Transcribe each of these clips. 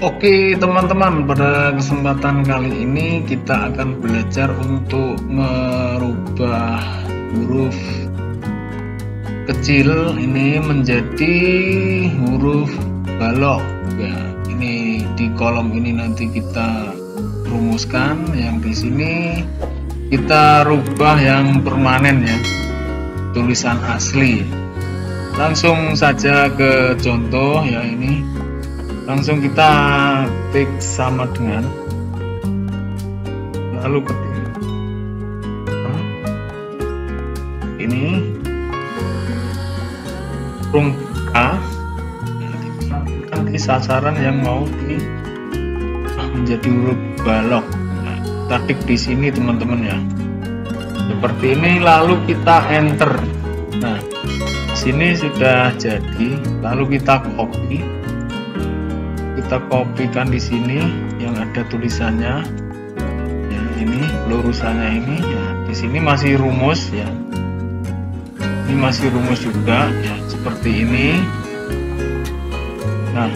Oke teman-teman, pada kesempatan kali ini kita akan belajar untuk merubah huruf kecil ini menjadi huruf balok ya. Ini di kolom ini nanti kita rumuskan, yang di sini kita rubah yang permanen ya, tulisan asli. Langsung saja ke contoh ya, ini langsung kita klik sama dengan, lalu ketik ini huruf A, di sasaran yang mau menjadi huruf balok. Nah, kita klik di sini teman-teman ya, seperti ini, lalu kita enter. Nah, sini sudah jadi, lalu kita kopikan di sini yang ada tulisannya ya, ini lurusannya ini ya, di sini masih rumus ya, ini masih rumus juga ya, seperti ini. Nah,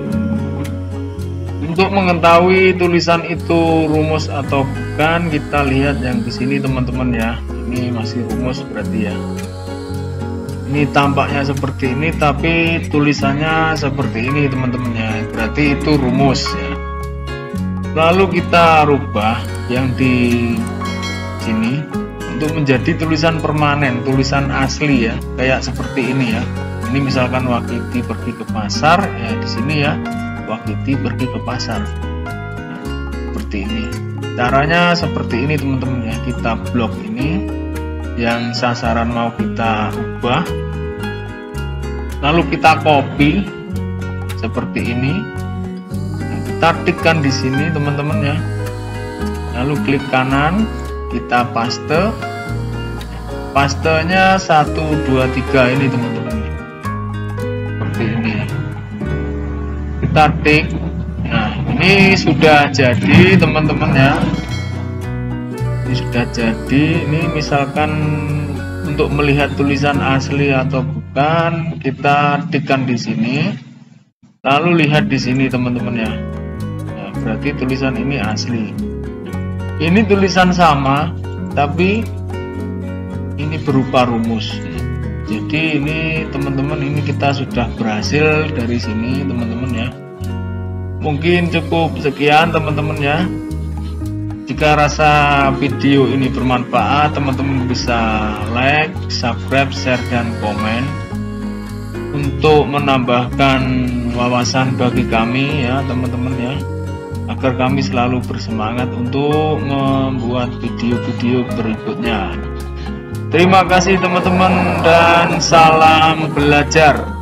untuk mengetahui tulisan itu rumus atau bukan, kita lihat yang di sini teman-teman ya, ini masih rumus berarti ya. Ini tampaknya seperti ini, tapi tulisannya seperti ini teman-teman ya, berarti itu rumus ya. Lalu kita rubah yang di sini untuk menjadi tulisan permanen, tulisan asli ya, kayak seperti ini ya. Ini misalkan Wakiti pergi ke pasar ya, di sini ya Wakiti pergi ke pasar. Nah, seperti ini. Caranya seperti ini teman-teman ya, kita blok ini yang sasaran mau kita ubah, lalu kita copy seperti ini, kita tikkan di sini teman-teman ya, lalu klik kanan, kita paste, pastenya 1, 2, 3 ini teman-teman, seperti ini kita tik. Nah, ini sudah jadi teman-teman ya, ini sudah jadi. Ini misalkan untuk melihat tulisan asli atau bukan, kita tikkan di sini, lalu lihat di sini teman-teman ya. Nah, berarti tulisan ini asli. Ini tulisan sama, tapi ini berupa rumus. Jadi ini teman-teman, ini kita sudah berhasil dari sini teman-teman ya. Mungkin cukup sekian teman-teman ya. Jika rasa video ini bermanfaat, teman-teman bisa like, subscribe, share, dan komen untuk menambahkan wawasan bagi kami ya teman-teman ya, agar kami selalu bersemangat untuk membuat video-video berikutnya. Terima kasih teman-teman dan salam belajar.